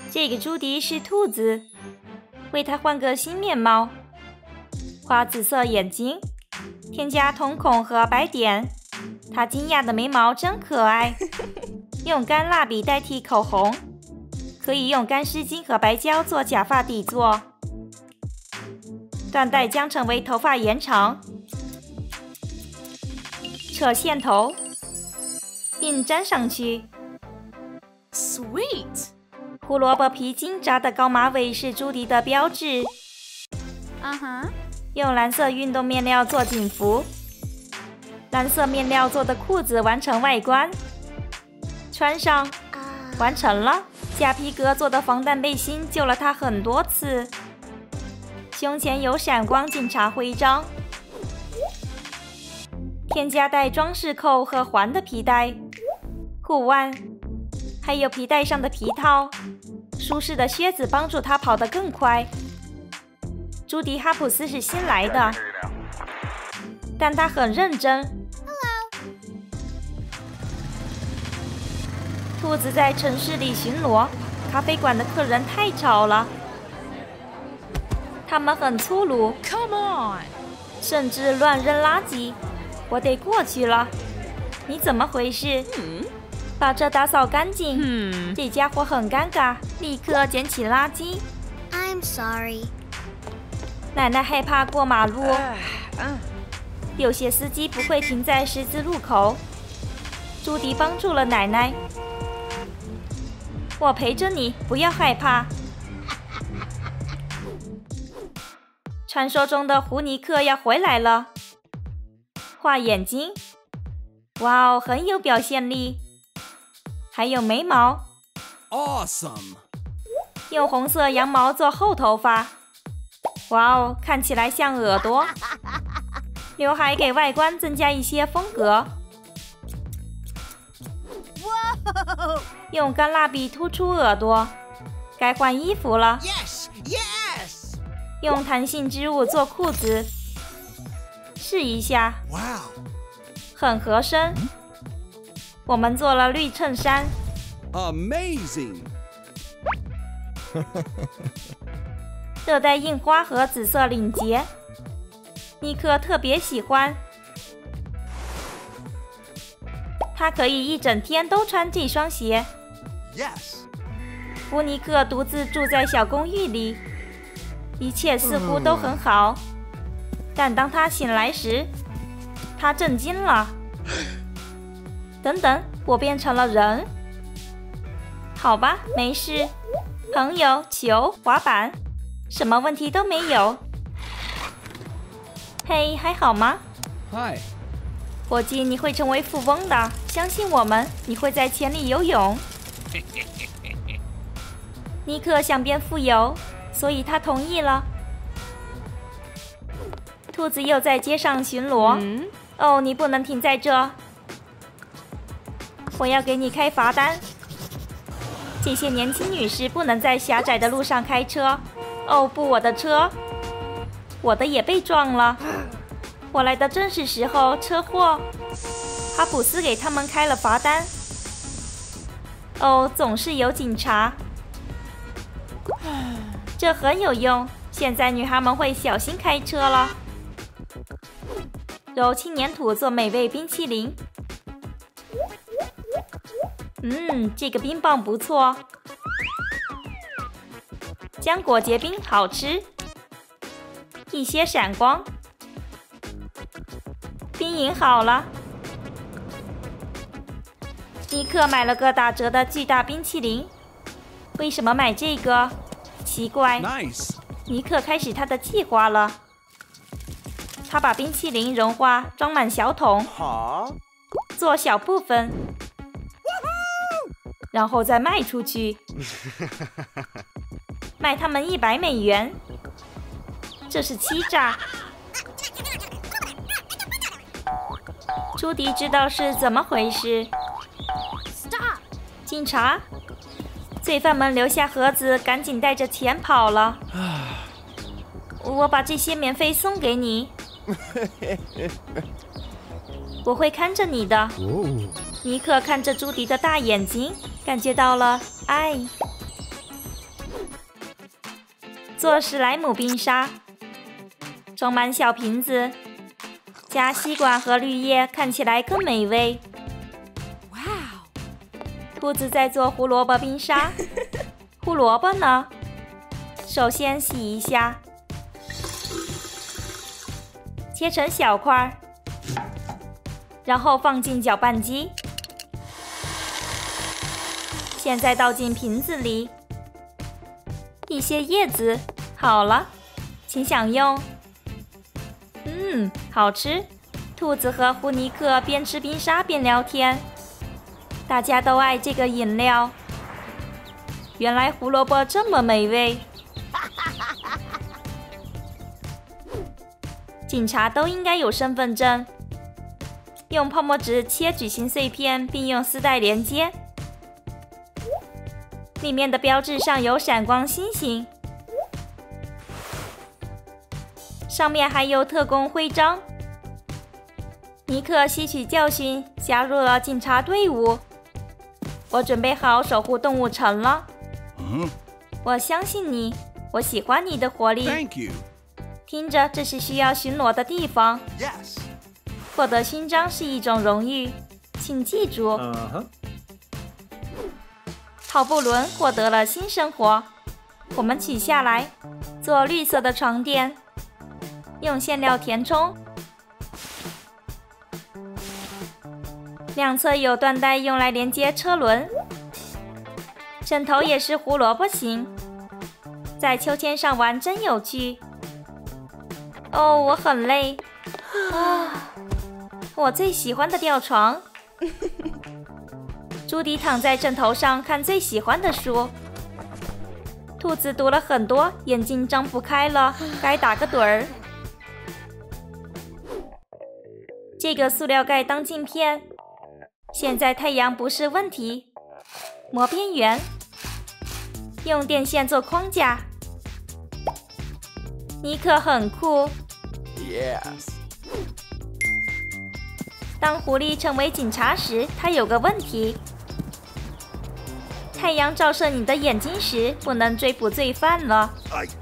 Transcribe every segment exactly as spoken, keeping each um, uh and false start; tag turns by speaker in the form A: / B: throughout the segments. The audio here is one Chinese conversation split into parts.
A: 这个朱迪是兔子，为它换个新面貌，画紫色眼睛，添加瞳孔和白点。它惊讶的眉毛真可爱。用干蜡笔代替口红，可以用干湿巾和白胶做假发底座。缎带将成为头发延长，扯线头，并粘上去。
B: Sweet。
A: 胡萝卜皮筋扎的高马尾是朱迪的标志。
B: 啊哈。
A: 用蓝色运动面料做警服，蓝色面料做的裤子完成外观，穿上，完成了。假皮革做的防弹背心救了他很多次。胸前有闪光警察徽章，添加带装饰扣和环的皮带，护腕，还有皮带上的皮套。舒适的靴子帮助他跑得更快。朱迪哈普斯是新来的，但他很认真。兔子在城市里巡逻，咖啡馆的客人太吵了，他们很粗鲁
B: Come on，
A: 甚至乱扔垃圾。我得过去了。你怎么回事？
B: 嗯，
A: 把这打扫干净。
B: 嗯，
A: 这家伙很尴尬，立刻捡起垃圾。
C: I'm sorry。
A: 奶奶害怕过马路，
B: 嗯，
A: 有些司机不会停在十字路口。朱迪帮助了奶奶。我陪着你，不要害怕。传说中的胡尼克要回来了。画眼睛，哇哦，很有表现力。还有眉毛
D: Awesome！
A: 用红色羊毛做厚头发，哇哦，看起来像耳朵。刘海给外观增加一些风格。用干蜡笔突出耳朵，该换衣服了。
D: Yes! Yes!
A: 用弹性织物做裤子，试一下，
D: Wow!
A: 很合身。我们做了绿衬衫，
D: Amazing!
A: 热带印花和紫色领结，尼克特别喜欢。他可以一整天都穿这双鞋。
D: Yes!
A: 弗尼克独自住在小公寓里，一切似乎都很好。但当他醒来时，他震惊了。等等，我变成了人。好吧，没事。朋友、球、滑板，什么问题都没有。嘿，还好吗？
D: Hi!
A: 伙计，你会成为富翁的，相信我们，你会在钱里游泳。尼克想变富有，所以他同意了。兔子又在街上巡逻。
B: 嗯，
A: 哦，你不能停在这，我要给你开罚单。这些年轻女士不能在狭窄的路上开车。哦不，我的车，我的也被撞了。我来的正是时候，车祸。哈普斯给他们开了罚单。哦，总是有警察。这很有用，现在女孩们会小心开车了。揉轻粘土做美味冰淇淋。嗯，这个冰棒不错。浆果结冰好吃，一些闪光。冰饮好了。尼克买了个打折的巨大冰淇淋。为什么买这个？奇怪。
D: Nice!
A: 尼克开始他的计划了。他把冰淇淋融化，装满小桶，
D: Huh?
A: 做小部分，然后再卖出去，卖他们一百美元。这是欺诈。朱迪知道是怎么回事。
B: Stop！
A: 警察！罪犯们留下盒子，赶紧带着钱跑了。我把这些免费送给你。我会看着你的。尼克看着朱迪的大眼睛，感觉到了爱。 做史莱姆冰沙，装满小瓶子，加吸管和绿叶，看起来更美味。
B: 哇！
A: 兔子在做胡萝卜冰沙，胡萝卜呢？首先洗一下，切成小块，然后放进搅拌机。现在倒进瓶子里，一些叶子，好了，请享用。嗯，好吃。兔子和胡尼克边吃冰沙边聊天，大家都爱这个饮料。原来胡萝卜这么美味。警察都应该有身份证。用泡沫纸切矩形碎片，并用丝带连接。里面的标志上有闪光星星，上面还有特工徽章。尼克吸取教训，加入了警察队伍。我准备好守护动物城了。
D: 嗯，
A: 我相信你，我喜欢你的活力。
D: Thank you.
A: 听着，这是需要巡逻的地方。
D: Yes.
A: 获得勋章是一种荣誉，请记住。
C: 嗯哼。
A: 跑步轮获得了新生活，我们取下来，做绿色的床垫，用馅料填充。两侧有缎带用来连接车轮。枕头也是胡萝卜形，在秋千上玩真有趣。哦，我很累啊，我最喜欢的吊床。朱迪躺在枕头上看最喜欢的书。兔子读了很多，眼睛张不开了，该打个盹儿。这个塑料盖当镜片，现在太阳不是问题。磨边缘，用电线做框架。尼克很酷。
D: Yes.
A: 当狐狸成为警察时，他有个问题。太阳照射你的眼睛时，不能追捕罪犯了。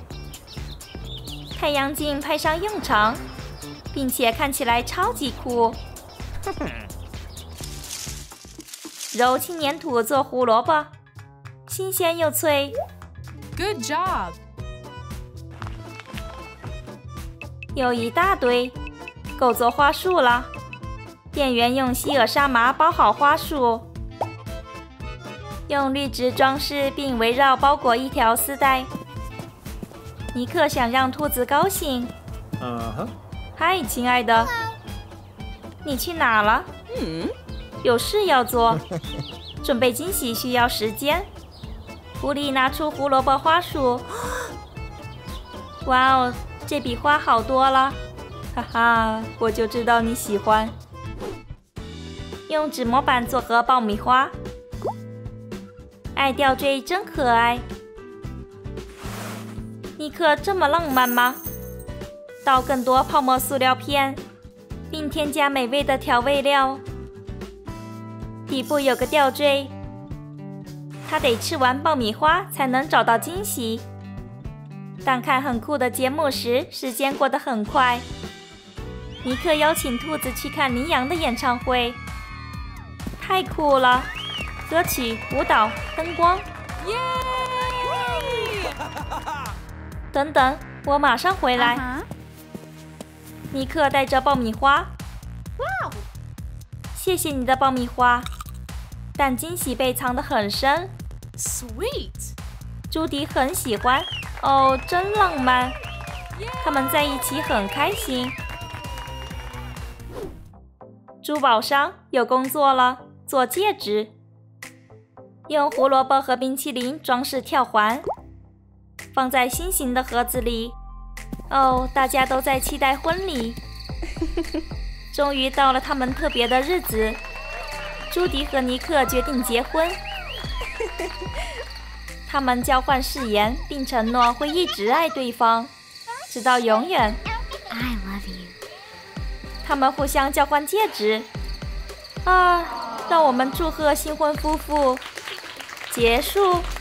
A: 太阳镜派上用场，并且看起来超级酷。揉轻粘土做胡萝卜，新鲜又脆。
B: Good job.
A: 有一大堆，够做花束了。店员用希尔沙麻包好花束。 用绿植装饰，并围绕包裹一条丝带。尼克想让兔子高兴。
C: 嗯哼。
A: 嗨，亲爱的，你去哪了？
B: 嗯，
A: 有事要做。准备惊喜需要时间。狐狸拿出胡萝卜花束。哇哦，这比花好多了。哈哈，我就知道你喜欢。用纸模板做盒爆米花。 爱吊坠真可爱。尼克这么浪漫吗？倒更多泡沫塑料片，并添加美味的调味料。底部有个吊坠，他得吃完爆米花才能找到惊喜。当看很酷的节目时，时间过得很快。尼克邀请兔子去看羚羊的演唱会，太酷了！ 歌曲、舞蹈、灯光，
B: 耶！
A: 等等，我马上回来。
B: Uh-huh.
A: 尼克带着爆米花。
B: 哇！
A: 谢谢你的爆米花，但惊喜被藏得很深。
B: Sweet。
A: 朱迪很喜欢。哦，真浪漫。他们在一起很开心。珠宝商有工作了，做戒指。 用胡萝卜和冰淇淋装饰跳环，放在心形的盒子里。哦，大家都在期待婚礼。终于到了他们特别的日子，朱迪和尼克决定结婚。他们交换誓言，并承诺会一直爱对方，直到永远。
B: I love you。
A: 他们互相交换戒指。啊，让我们祝贺新婚夫妇。 结束。